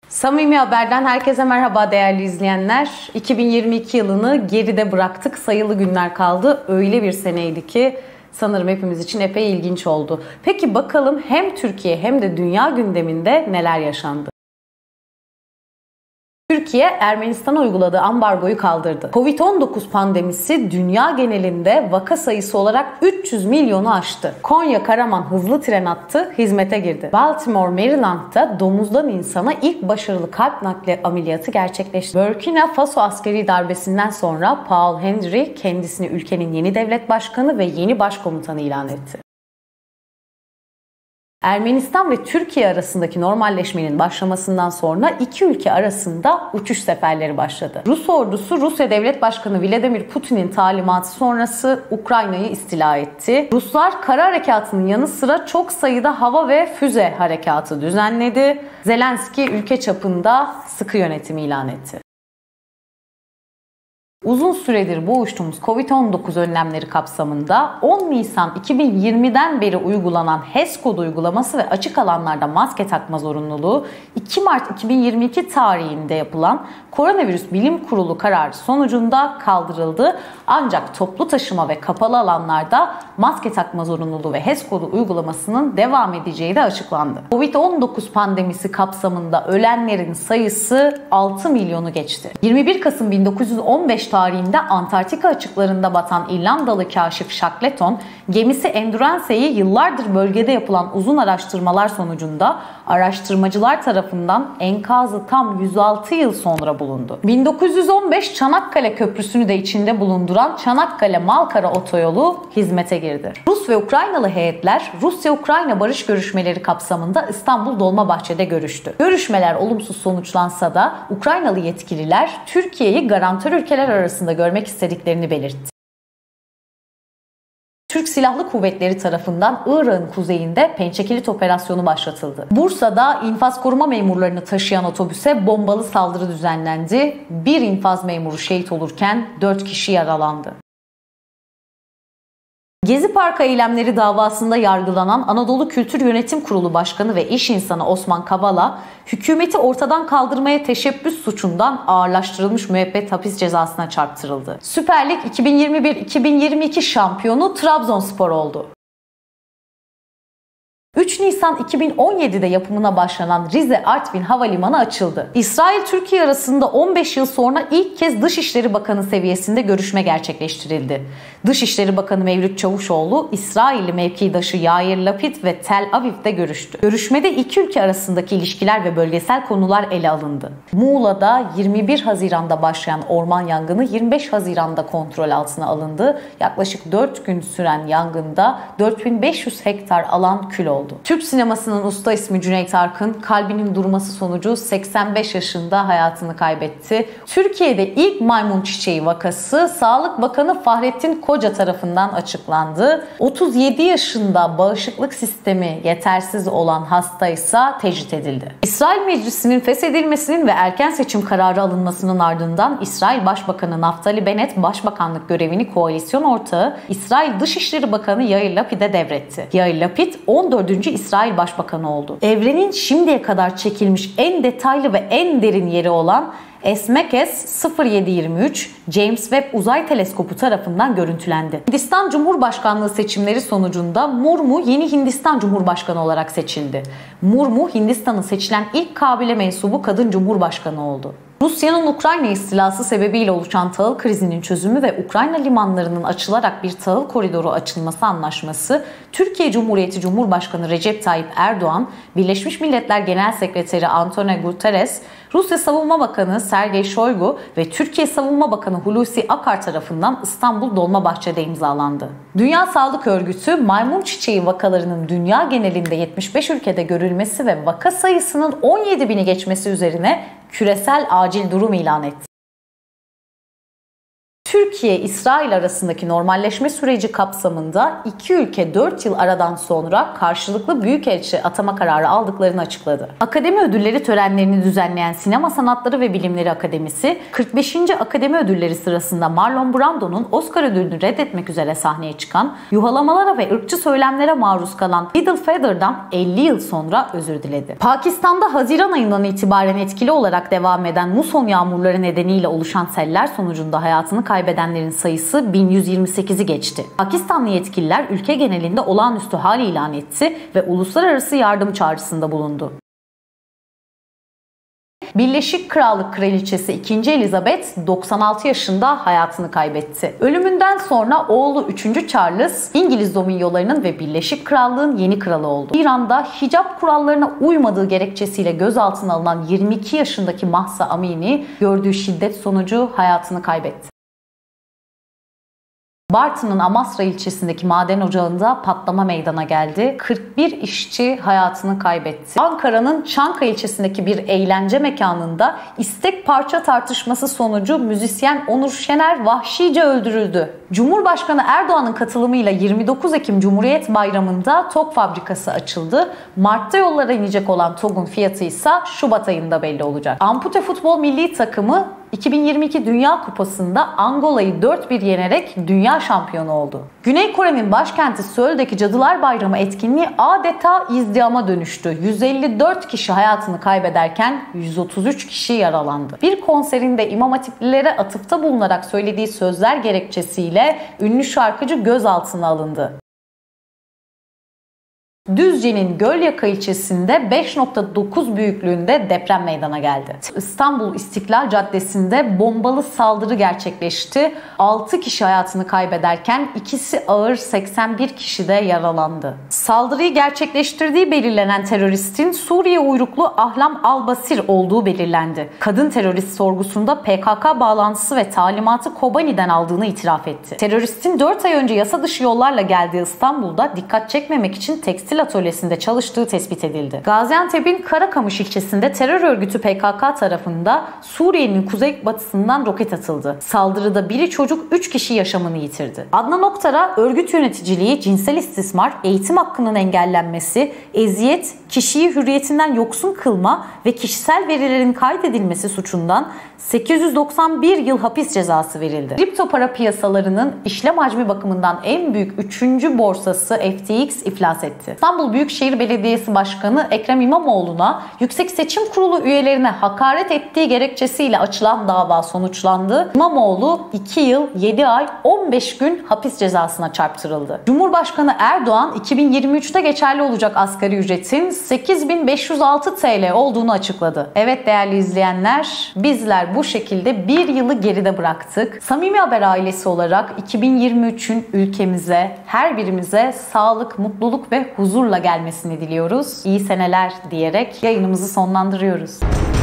Samimi Haber'den herkese merhaba değerli izleyenler. 2022 yılını geride bıraktık. Sayılı günler kaldı. Öyle bir seneydi ki sanırım hepimiz için epey ilginç oldu. Peki bakalım hem Türkiye hem de dünya gündeminde neler yaşandı? Türkiye, Ermenistan'a uyguladığı ambargoyu kaldırdı. Covid-19 pandemisi dünya genelinde vaka sayısı olarak 300 milyonu aştı. Konya-Karaman hızlı tren hattı hizmete girdi. Baltimore, Maryland'da domuzdan insana ilk başarılı kalp nakli ameliyatı gerçekleşti. Burkina Faso askeri darbesinden sonra Paul Henry kendisini ülkenin yeni devlet başkanı ve yeni başkomutanı ilan etti. Ermenistan ve Türkiye arasındaki normalleşmenin başlamasından sonra iki ülke arasında uçuş seferleri başladı. Rus ordusu Rusya Devlet Başkanı Vladimir Putin'in talimatı sonrası Ukrayna'yı istila etti. Ruslar kara harekatının yanı sıra çok sayıda hava ve füze harekatı düzenledi. Zelenski ülke çapında sıkı yönetimi ilan etti. Uzun süredir boğuştuğumuz Covid-19 önlemleri kapsamında 10 Nisan 2020'den beri uygulanan HES kodu uygulaması ve açık alanlarda maske takma zorunluluğu 2 Mart 2022 tarihinde yapılan Koronavirüs Bilim Kurulu kararı sonucunda kaldırıldı. Ancak toplu taşıma ve kapalı alanlarda maske takma zorunluluğu ve HES kodu uygulamasının devam edeceği de açıklandı. Covid-19 pandemisi kapsamında ölenlerin sayısı 6 milyonu geçti. 21 Kasım 1915 tarihinde Antarktika açıklarında batan İrlandalı kaşif Shackleton, gemisi Endurance'yi yıllardır bölgede yapılan uzun araştırmalar sonucunda araştırmacılar tarafından enkazı tam 106 yıl sonra bulundu. 1915 Çanakkale Köprüsü'nü de içinde bulunduran Çanakkale-Malkara otoyolu hizmete girdi. Rus ve Ukraynalı heyetler Rusya-Ukrayna barış görüşmeleri kapsamında İstanbul Dolmabahçe'de görüştü. Görüşmeler olumsuz sonuçlansa da Ukraynalı yetkililer Türkiye'yi garantör ülkeler arasında görmek istediklerini belirtti. Türk Silahlı Kuvvetleri tarafından Irak'ın kuzeyinde Pençekilit operasyonu başlatıldı. Bursa'da infaz koruma memurlarını taşıyan otobüse bombalı saldırı düzenlendi. Bir infaz memuru şehit olurken 4 kişi yaralandı. Gezi Parkı eylemleri davasında yargılanan Anadolu Kültür Yönetim Kurulu Başkanı ve iş insanı Osman Kavala, hükümeti ortadan kaldırmaya teşebbüs suçundan ağırlaştırılmış müebbet hapis cezasına çarptırıldı. Süper Lig 2021-2022 şampiyonu Trabzonspor oldu. 3 Nisan 2017'de yapımına başlanan Rize-Artvin Havalimanı açıldı. İsrail-Türkiye arasında 15 yıl sonra ilk kez Dışişleri Bakanı seviyesinde görüşme gerçekleştirildi. Dışişleri Bakanı Mevlüt Çavuşoğlu, İsrailli mevkidaşı Yair Lapid ve Tel Aviv'de görüştü. Görüşmede iki ülke arasındaki ilişkiler ve bölgesel konular ele alındı. Muğla'da 21 Haziran'da başlayan orman yangını 25 Haziran'da kontrol altına alındı. Yaklaşık 4 gün süren yangında 4500 hektar alan kül oldu. Türk sinemasının usta ismi Cüneyt Arkın kalbinin durması sonucu 85 yaşında hayatını kaybetti. Türkiye'de ilk maymun çiçeği vakası Sağlık Bakanı Fahrettin Koca tarafından açıklandı. 37 yaşında bağışıklık sistemi yetersiz olan hasta ise tecrit edildi. İsrail Meclisi'nin feshedilmesinin ve erken seçim kararı alınmasının ardından İsrail Başbakanı Naftali Bennett başbakanlık görevini koalisyon ortağı İsrail Dışişleri Bakanı Yair Lapid'e devretti. Yair Lapid 14. İsrail Başbakanı oldu. Evrenin şimdiye kadar çekilmiş en detaylı ve en derin yeri olan Esmekes 0723 James Webb Uzay Teleskopu tarafından görüntülendi. Hindistan Cumhurbaşkanlığı seçimleri sonucunda Murmu yeni Hindistan Cumhurbaşkanı olarak seçildi. Murmu, Hindistan'ın seçilen ilk kabile mensubu kadın cumhurbaşkanı oldu. Rusya'nın Ukrayna istilası sebebiyle oluşan tahıl krizinin çözümü ve Ukrayna limanlarının açılarak bir tahıl koridoru açılması anlaşması, Türkiye Cumhuriyeti Cumhurbaşkanı Recep Tayyip Erdoğan, Birleşmiş Milletler Genel Sekreteri Antonio Guterres, Rusya Savunma Bakanı Sergey Shoigu ve Türkiye Savunma Bakanı Hulusi Akar tarafından İstanbul Dolmabahçe'de imzalandı. Dünya Sağlık Örgütü, maymun çiçeği vakalarının dünya genelinde 75 ülkede görülmesi ve vaka sayısının 17.000'i geçmesi üzerine küresel acil durum ilan etti. Türkiye-İsrail arasındaki normalleşme süreci kapsamında iki ülke 4 yıl aradan sonra karşılıklı büyükelçi atama kararı aldıklarını açıkladı. Akademi ödülleri törenlerini düzenleyen Sinema Sanatları ve Bilimleri Akademisi, 45. Akademi Ödülleri sırasında Marlon Brando'nun Oscar ödülünü reddetmek üzere sahneye çıkan, yuhalamalara ve ırkçı söylemlere maruz kalan Littlefather'dan 50 yıl sonra özür diledi. Pakistan'da Haziran ayından itibaren etkili olarak devam eden muson yağmurları nedeniyle oluşan seller sonucunda hayatını kaybedenlerin sayısı 1128'i geçti. Pakistanlı yetkililer ülke genelinde olağanüstü hal ilan etti ve uluslararası yardım çağrısında bulundu. Birleşik Krallık Kraliçesi 2. Elizabeth 96 yaşında hayatını kaybetti. Ölümünden sonra oğlu 3. Charles İngiliz dominiyolarının ve Birleşik Krallık'ın yeni kralı oldu. İran'da hicap kurallarına uymadığı gerekçesiyle gözaltına alınan 22 yaşındaki Mahsa Amini gördüğü şiddet sonucu hayatını kaybetti. Bartın'ın Amasra ilçesindeki maden ocağında patlama meydana geldi. 41 işçi hayatını kaybetti. Ankara'nın Çanka ilçesindeki bir eğlence mekanında istek parça tartışması sonucu müzisyen Onur Şener vahşice öldürüldü. Cumhurbaşkanı Erdoğan'ın katılımıyla 29 Ekim Cumhuriyet Bayramı'nda TOG fabrikası açıldı. Mart'ta yollara inecek olan TOG'un fiyatı ise Şubat ayında belli olacak. Ampute futbol milli takımı 2022 Dünya Kupası'nda Angola'yı 4-1 yenerek dünya şampiyonu oldu. Güney Kore'nin başkenti Seul'deki Cadılar Bayramı etkinliği adeta izdihama dönüştü. 154 kişi hayatını kaybederken 133 kişi yaralandı. Bir konserinde İmam Hatiplilere atıfta bulunarak söylediği sözler gerekçesiyle ünlü şarkıcı gözaltına alındı. Düzce'nin Gölyaka ilçesinde 5.9 büyüklüğünde deprem meydana geldi. İstanbul İstiklal Caddesi'nde bombalı saldırı gerçekleşti. 6 kişi hayatını kaybederken ikisi ağır 81 kişi de yaralandı. Saldırıyı gerçekleştirdiği belirlenen teröristin Suriye uyruklu Ahlam Al-Basir olduğu belirlendi. Kadın terörist sorgusunda PKK bağlantısı ve talimatı Kobani'den aldığını itiraf etti. Teröristin 4 ay önce yasa dışı yollarla geldiği İstanbul'da dikkat çekmemek için tekstil atölyesinde çalıştığı tespit edildi. Gaziantep'in Karakamış ilçesinde terör örgütü PKK tarafında Suriye'nin kuzeybatısından roket atıldı. Saldırıda biri çocuk 3 kişi yaşamını yitirdi. Adnan Oktar'a örgüt yöneticiliği, cinsel istismar, eğitim hakkının engellenmesi, eziyet, kişiyi hürriyetinden yoksun kılma ve kişisel verilerin kaydedilmesi suçundan 891 yıl hapis cezası verildi. Kripto para piyasalarının işlem hacmi bakımından en büyük 3. borsası FTX iflas etti. İstanbul Büyükşehir Belediyesi Başkanı Ekrem İmamoğlu'na Yüksek Seçim Kurulu üyelerine hakaret ettiği gerekçesiyle açılan dava sonuçlandı. İmamoğlu 2 yıl 7 ay 15 gün hapis cezasına çarptırıldı. Cumhurbaşkanı Erdoğan 2023'te geçerli olacak asgari ücretin 8.506 TL olduğunu açıkladı. Evet değerli izleyenler, bizler bu şekilde bir yılı geride bıraktık. Samimi Haber ailesi olarak 2023'ün ülkemize, her birimize sağlık, mutluluk ve huzurla gelmesini diliyoruz. İyi seneler diyerek yayınımızı sonlandırıyoruz.